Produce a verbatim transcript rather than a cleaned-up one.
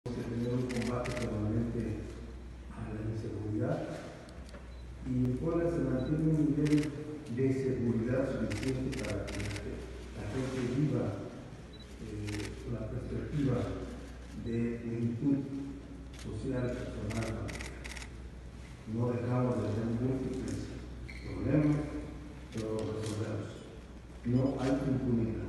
que tener un combate permanente a la inseguridad, y en Puebla se mantiene un nivel de seguridad suficiente para que la gente viva eh, con la perspectiva de plenitud social, personal. No dejamos de tener múltiples problemas, pero los resolvemos. No hay impunidad.